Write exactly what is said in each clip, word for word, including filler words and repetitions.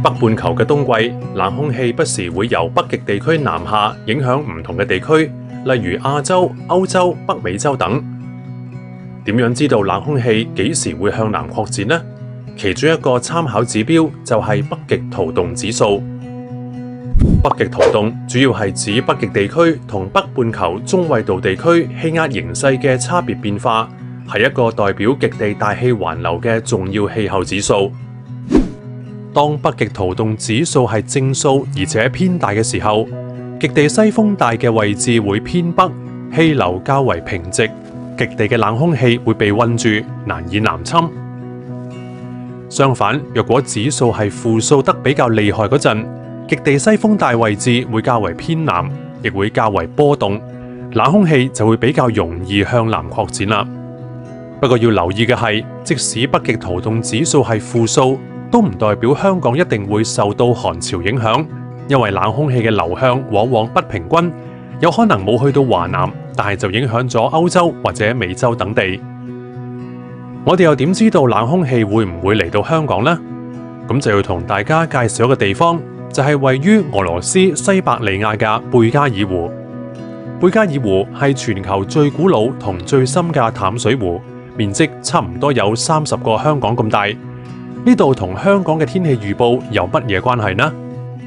北半球嘅冬季，冷空氣不時會由北極地區南下，影響唔同嘅地區，例如亞洲、歐洲、北美洲等。點樣知道冷空氣幾時會向南擴展呢？其中一個參考指標就係北極圖動指數。北極圖動主要係指北極地區同北半球中緯度地區氣壓形勢嘅差別變化，係一個代表極地大氣環流嘅重要氣候指數。當北極圖動指數係正數而且偏大嘅時候，極地西風帶嘅位置會偏北，氣流較為平直，極地嘅冷空氣會被困住，難以南侵。相反，若果指數係負數得比較厲害嗰陣，極地西風帶位置會較為偏南，亦會較為波動，冷空氣就會比較容易向南擴展啦。不過要留意嘅係，即使北極圖動指數係負數，都唔代表香港一定會受到寒潮影響，因為冷空氣嘅流向往往不平均，有可能冇去到華南，但係就影響咗歐洲或者美洲等地。我哋又點知道冷空氣會唔會嚟到香港呢？咁就要同大家介紹一個地方，就係位於俄羅斯西伯利亞嘅貝加爾湖。貝加爾湖係全球最古老同最深嘅淡水湖，面積差唔多有三十個香港咁大。呢度同香港嘅天氣預報有乜嘢關係呢？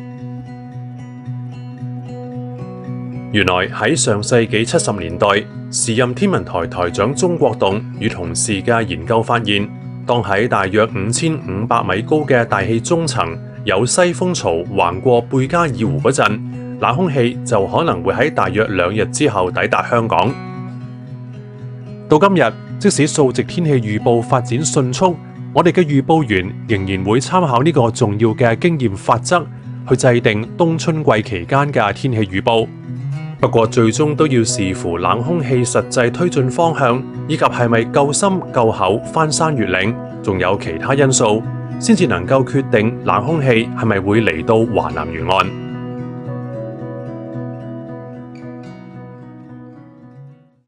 原來喺上世紀七十年代，時任天文台台長鍾國棟與同事嘅研究發現，當喺大約五千五百米高嘅大氣中層有西風槽橫過貝加爾湖嗰陣，冷空氣就可能會喺大約兩日之後抵達香港。到今日，即使數值天氣預報發展迅速，我哋嘅預報員仍然會參考呢個重要嘅經驗法則，去制定冬春季期間嘅天氣預報。不過最終都要視乎冷空氣實際推進方向，以及係咪夠深夠厚翻山越嶺，仲有其他因素，先至能夠決定冷空氣係咪會嚟到華南沿岸。